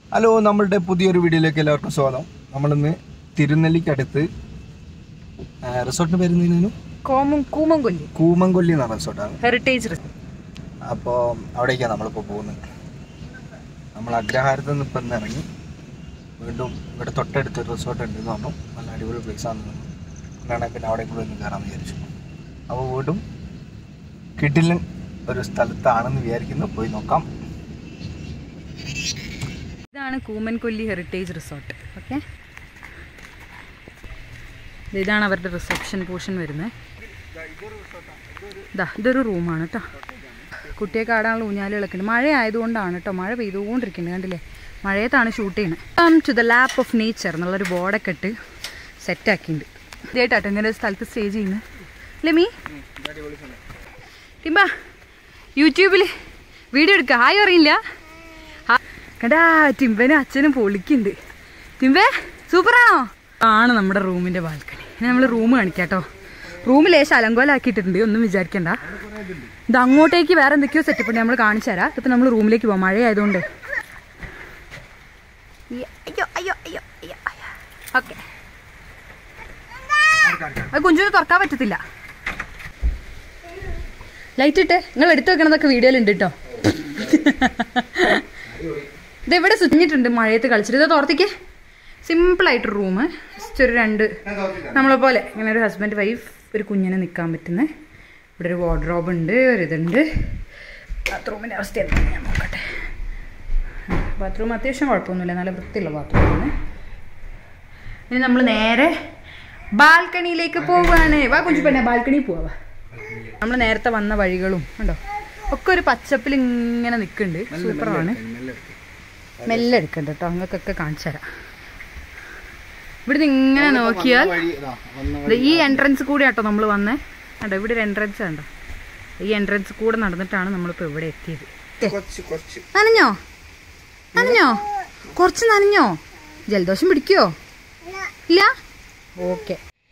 Hello, നമ്മളുടെ പുതിയൊരു വീഡിയോയിലേക്ക് എല്ലാവർക്കും സ്വാഗതം. നമ്മളിന്ന് തിരുനെല്ലിക്കടുത്ത് റിസോർട്ടിന് പേര് കൂമംകൊല്ലി എന്ന റിസോർട്ടാണ്, ഹെറിറ്റേജ്. അപ്പോൾ അവിടേക്കാണ് നമ്മളിപ്പോൾ പോകുന്നത്. നമ്മൾ അഗ്രഹാരത്തിൽ നിന്ന് ഇപ്പം ഇറങ്ങി വീണ്ടും ഇവിടെ തൊട്ടടുത്തൊരു റിസോർട്ട് ഉണ്ട് എന്ന് പറഞ്ഞു. നല്ല അടിപൊളി പ്ലേസാണെന്ന് പറഞ്ഞു. അങ്ങനെയാണെങ്കിൽ പിന്നെ അവിടെ കൂടെ ഒന്ന് കയറാമെന്ന് വിചാരിച്ചു. അപ്പോൾ വീണ്ടും കിടിലൻ ഒരു സ്ഥലത്താണെന്ന് വിചാരിക്കുന്നു. പോയി നോക്കാം. ഇതാണ് കൂമൻകൊല്ലി ഹെറിറ്റേജ് റിസോർട്ട്. ഓക്കെ, ഇതാണ് അവരുടെ റിസപ്ഷൻ പോർഷൻ വരുന്നത്. ഇതൊരു റൂമാണ് കേട്ടോ. കുട്ടിയൊക്കെ ആടാനുള്ള ഊഞ്ഞാലുകളൊക്കെ ഉണ്ട്. മഴ ആയതുകൊണ്ടാണ് കേട്ടോ, മഴ പെയ്തുകൊണ്ടിരിക്കുന്നത് കണ്ടില്ലേ. മഴയത്താണ് ഷൂട്ട് ചെയ്യുന്നത്. To the lap of nature എന്നുള്ളൊരു ബോർഡൊക്കെ ഇട്ട് സെറ്റാക്കിയിട്ടുണ്ട്. ഇതായിട്ടാട്ടോ ഇങ്ങനെ ഒരു സ്ഥലത്ത് സ്റ്റേ ചെയ്യുന്നത് അല്ലേ മീ? ടിമ്പ യൂട്യൂബിൽ വീഡിയോ എടുക്കുക. ഹായ് അറിയില്ല കണ്ടാ. ടിമ്പനും അച്ഛനും പൊളിക്കുന്നുണ്ട്. ടിമ്പേ സൂപ്പറാണോ? ആണ് നമ്മുടെ റൂമിൻ്റെ ബാൽക്കണി. നമ്മൾ റൂം കാണിക്കാട്ടോ. റൂമിൽ ലേശം അലങ്കോലാക്കിയിട്ടുണ്ട്, ഒന്നും വിചാരിക്കണ്ട. ഇത് അങ്ങോട്ടേക്ക് വേറെ എന്തൊക്കെയോ സെറ്റപ്പ് ഉണ്ട്, നമ്മൾ കാണിച്ചു തരാം. ഇപ്പം നമ്മൾ റൂമിലേക്ക് പോകാം, മഴ ആയതുകൊണ്ട്. ഓക്കെ, അത് കുഞ്ചിന് തുറക്കാൻ പറ്റത്തില്ല. ലൈറ്റ് ഇട്ട് നിങ്ങൾ എടുത്തു വെക്കണതൊക്കെ വീഡിയോയിലുണ്ട് കേട്ടോ. ഇതെവിടെ സുഞ്ഞിട്ടുണ്ട് മഴയത്ത് കളിച്ചിട്ട്. ഇത് തുറത്തേക്ക് സിമ്പിളായിട്ടൊരു റൂം. ജസ്റ്റ് ഒരു നമ്മളെ പോലെ ഇങ്ങനെ ഒരു ഹസ്ബൻഡ് വൈഫ് ഒരു കുഞ്ഞിനെ നിൽക്കാൻ പറ്റുന്ന. ഇവിടെ ഒരു വാർഡ്രോബ് ഉണ്ട്, ഒരിതുണ്ട്. ബാത്റൂമിൻ്റെ അവസ്ഥ എന്താണ് ഞാൻ നോക്കട്ടെ. ബാത്റൂം അത്യാവശ്യം കുഴപ്പമൊന്നുമില്ല, നല്ല വൃത്തിയുള്ള ബാത്റൂമാണ്. ഇനി നമ്മൾ നേരെ ബാൽക്കണിയിലേക്ക് പോവുകയാണ്. വാ കുഞ്ചു പെണ്ണെ, ബാൽക്കണിയിൽ പോവാ. നമ്മൾ നേരത്തെ വന്ന വഴികളും ഉണ്ടോ ഒക്കെ ഒരു പച്ചപ്പിൽ ഇങ്ങനെ നിൽക്കുന്നുണ്ട്. സൂപ്പറാണ്. മെല്ലെ എടുക്കണ്ട കേട്ടോ, അങ്ങക്കൊക്കെ കാണിച്ചു തരാം. ഇവിടുന്ന് ഇങ്ങനെ നോക്കിയാൽ ഈ എൻട്രൻസ് കൂടെ ആട്ടോ നമ്മൾ വന്നേ. കണ്ടോ, ഇവിടെ ഒരു എൻട്രൻസ് കണ്ടോ. ഈ എൻട്രൻസ് കൂടെ നടന്നിട്ടാണ് നമ്മളിപ്പോൾ ഇവിടെ എത്തിയത്. നനഞ്ഞോ നനഞ്ഞോ? കുറച്ച് നനഞ്ഞോ? ജലദോഷം പിടിക്കോ? ഇല്ല? ഓക്കെ.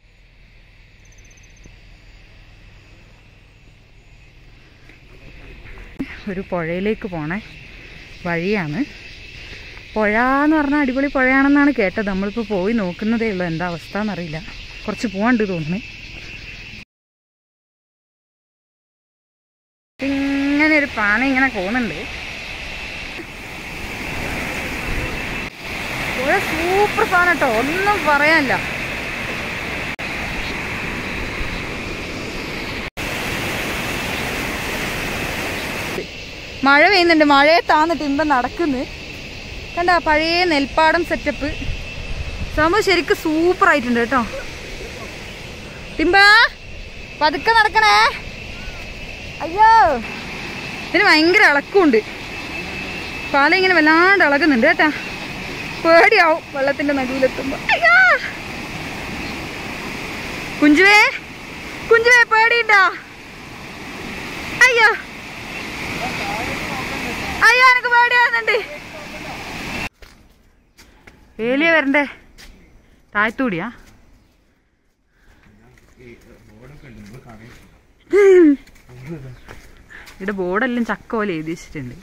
ഒരു പുഴയിലേക്ക് പോണേ വഴിയാണ്. പുഴ എന്ന് പറഞ്ഞാൽ അടിപൊളി പുഴയാണെന്നാണ് കേട്ടത്. നമ്മളിപ്പോൾ പോയി നോക്കുന്നതേ ഉള്ളൂ, എന്താ അവസ്ഥ എന്നറിയില്ല. കുറച്ച് പോകാണ്ട് തോന്നുന്നു. ഇങ്ങനെ ഒരു പാന ഇങ്ങനെ പോകുന്നുണ്ട്. പുഴ സൂപ്പർ സാധനം കേട്ടോ, ഒന്നും പറയാനില്ല. മഴ പെയ്യുന്നുണ്ട്, മഴയത്താന്നിട്ട് ഇമ്പം നടക്കുന്നു. കണ്ട പഴയ നെൽപ്പാടം സെറ്റപ്പ് സംഭവം ശരിക്കും സൂപ്പർ ആയിട്ടുണ്ട് കേട്ടോ. ടിമ്പ പതുക്കെ നടക്കണേ. അയ്യോ, ഇതിന് ഭയങ്കര ഇളക്കമുണ്ട്. പാല ഇങ്ങനെ വല്ലാണ്ട് ഇളകുന്നുണ്ട് കേട്ടാ. പേടിയാവും വെള്ളത്തിന്റെ നടുവിലെത്തുമ്പോ. അയ്യോ കുഞ്ചുവേ, കുഞ്ചുവേ പേടിയിട്ടാ. അയ്യോ അയ്യോ, എനിക്ക് പേടിയാവുന്നുണ്ട്. വേലിയ വരണ്ടേ താഴത്തൂടിയാ? ഇവിടെ ബോർഡെല്ലാം ചക്ക പോലെ എഴുതി വെച്ചിട്ടുണ്ട്.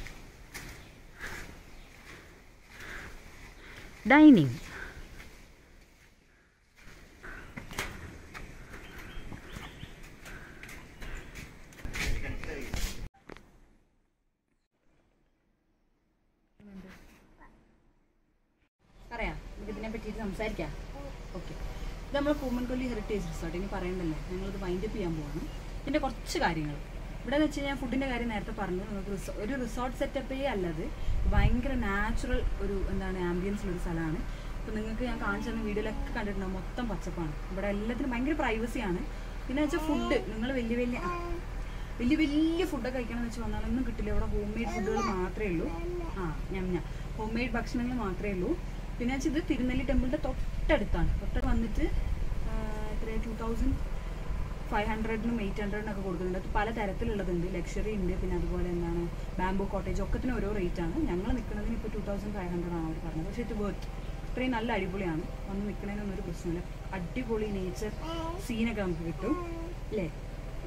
ഡൈനിങ്. പറയാം, ഇതിനെ പറ്റിയിട്ട് സംസാരിക്കാം. ഓക്കെ, ഇത് നമ്മൾ കൂമൻകൊല്ലി ഹെറിറ്റേജ് റിസോർട്ട്. ഇനി പറയണ്ടല്ലേ, ഞങ്ങളിത് വൈൻഡപ്പ് ചെയ്യാൻ പോവാണ്. ഇതിൻ്റെ കുറച്ച് കാര്യങ്ങൾ ഇവിടെ എന്ന് വെച്ച് കഴിഞ്ഞാൽ ഫുഡിൻ്റെ കാര്യം നേരത്തെ പറഞ്ഞു. നമുക്ക് ഒരു റിസോർട്ട് സെറ്റപ്പേ അല്ലത്, ഭയങ്കര നാച്ചുറൽ ഒരു ആംബിയൻസിലൊരു സ്ഥലമാണ്. അപ്പോൾ നിങ്ങൾക്ക് ഞാൻ കാണിച്ചു തന്ന വീഡിയോയിലൊക്കെ കണ്ടിട്ടുണ്ടാവും, മൊത്തം പച്ചപ്പാണ്. ഇവിടെ എല്ലാത്തിനും ഭയങ്കര പ്രൈവസിയാണ്. പിന്നെ വെച്ചാൽ ഫുഡ് നിങ്ങൾ വലിയ വലിയ ഫുഡൊക്കെ കഴിക്കണമെന്ന് വെച്ച് വന്നാലൊന്നും കിട്ടില്ല. ഇവിടെ ഹോം മെയ്ഡ് ഫുഡുകൾ മാത്രമേ ഉള്ളൂ. ഹോം മെയ്ഡ് ഭക്ഷണങ്ങൾ മാത്രമേ ഉള്ളൂ. പിന്നെ വെച്ചാൽ ഇത് തിരുനെല്ലി ടെമ്പിളിൻ്റെ തൊട്ടടുത്താണ്. തൊട്ടടുത്ത് വന്നിട്ട് എത്രയാണ് 2500-നും 800-നൊക്കെ കൊടുക്കുന്നുണ്ട്. അത് പല തരത്തിലുള്ളതുണ്ട്. ലക്ഷറി ഉണ്ട്, പിന്നെ അതുപോലെ ബാംബൂ കോട്ടേജ്, ഒക്കത്തിന് ഓരോ റേറ്റാണ്. ഞങ്ങൾ നിൽക്കുന്നതിന് ഇപ്പോൾ 2500 ആണ് അവർ പറഞ്ഞത്. പക്ഷേ ഇത് വർത്ത്, ഇത്രയും നല്ല അടിപൊളിയാണ്. വന്ന് നിൽക്കുന്നതിനൊന്നും ഒരു പ്രശ്നമില്ല. അടിപൊളി നേച്ചർ സീനൊക്കെ നമുക്ക് കിട്ടും അല്ലേ?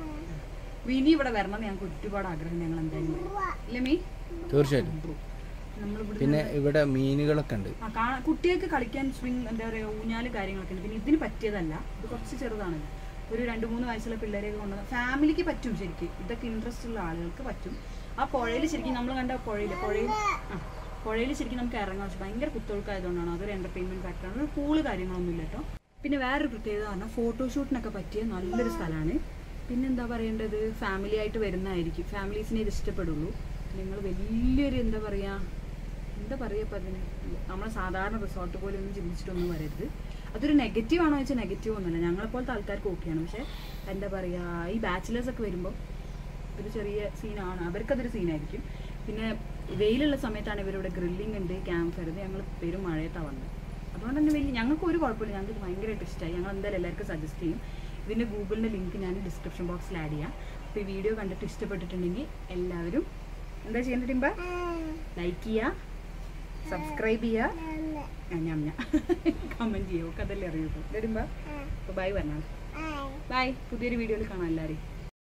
ഇനി ഇവിടെ വരണം ഞങ്ങൾക്ക് ഒരുപാട് ആഗ്രഹം. ഞങ്ങൾ എന്തായാലും വരും അല്ലേ മീ? തീർച്ചയായിട്ടും. നമ്മളിവിടെ പിന്നെ ഇവിടെ മീനുകളൊക്കെ ഉണ്ട്. കുട്ടികൾക്ക് കളിക്കാൻ സ്വിങ് എന്താ പറയുക ഊഞ്ഞാല് കാര്യങ്ങളൊക്കെ ഉണ്ട്. പിന്നെ ഇതിന് പറ്റിയതല്ല, ഇത് കുറച്ച് ചെറുതാണല്ലോ. ഒരു 2-3 വയസ്സുള്ള പിള്ളേരെയൊക്കെ കൊണ്ടുവന്ന് ഫാമിലിക്ക് പറ്റും ശരിക്കും. ഇതൊക്കെ ഇൻട്രസ്റ്റ് ഉള്ള ആളുകൾക്ക് പറ്റും. ആ പുഴയിൽ ശരിക്കും നമ്മൾ കണ്ട പുഴയിൽ ശരിക്കും നമുക്ക് ഇറങ്ങാൻ പറ്റും. ഭയങ്കര കുത്തൊഴുക്കായതുകൊണ്ടാണ് അതൊരു എൻ്റർടൈൻമെൻറ്റ് ഫാക്ടറാണ്. പൂള് കാര്യങ്ങളൊന്നും ഇല്ല കേട്ടോ. പിന്നെ വേറൊരു പ്രത്യേകത പറഞ്ഞാൽ ഫോട്ടോഷൂട്ടിനൊക്കെ പറ്റിയ നല്ലൊരു സ്ഥലമാണ്. പിന്നെന്താ പറയേണ്ടത്, ഫാമിലി ആയിട്ട് വരുന്നതായിരിക്കും. ഫാമിലീസിനെ ഇത് ഇഷ്ടപ്പെടുള്ളൂ. നിങ്ങൾ വലിയൊരു എന്താ പറയുക ഇപ്പം അതിന് നമ്മളെ സാധാരണ റിസോർട്ട് പോലെ ഒന്നും ചിന്തിച്ചിട്ടൊന്നും വരരുത്. അതൊരു നെഗറ്റീവ് ആണോ ചോദിച്ചാൽ നെഗറ്റീവ് ഒന്നുമില്ല. ഞങ്ങളെപ്പോലത്തെ ആൾക്കാർക്ക് ഓക്കെയാണ്. പക്ഷേ എന്താ പറയുക, ഈ ബാച്ചിലേഴ്സൊക്കെ വരുമ്പോൾ ഒരു ചെറിയ സീനാണ്, അവർക്കതൊരു സീനായിരിക്കും. പിന്നെ വെയിലുള്ള സമയത്താണ് ഇവരിവിടെ ഗ്രില്ലിംഗ് ഉണ്ട്, ക്യാമ്പ് ഫയർ. ഞങ്ങൾ പെരും മഴയത്താണ് വന്നത്. അതുകൊണ്ട് തന്നെ ഞങ്ങൾക്ക് ഒരു കുഴപ്പമില്ല. ഞങ്ങൾക്ക് ഭയങ്കരമായിട്ട് ഇഷ്ടമായി. ഞങ്ങൾ എന്തായാലും എല്ലാവർക്കും സജസ്റ്റ് ചെയ്യും. ഇതിൻ്റെ ഗൂഗിളിൻ്റെ ലിങ്ക് ഞാൻ ഡിസ്ക്രിപ്ഷൻ ബോക്സിൽ ആഡ് ചെയ്യാം. അപ്പോൾ ഈ വീഡിയോ കണ്ടിട്ട് ഇഷ്ടപ്പെട്ടിട്ടുണ്ടെങ്കിൽ എല്ലാവരും എന്താ ചെയ്യേണ്ടത് ടിമ്പ? ലൈക്ക് ചെയ്യുക, സബ്സ്ക്രൈബ് ചെയ്യുക, ഞാൻ കമൻറ്റ് ചെയ്യുക. ഒക്കെ അതല്ലേ അറിയുള്ളൂ ടിമ്പ. അപ്പോൾ ബൈ പറഞ്ഞാൽ ബൈ. പുതിയൊരു വീഡിയോയിൽ കാണാം എല്ലാവരെയും.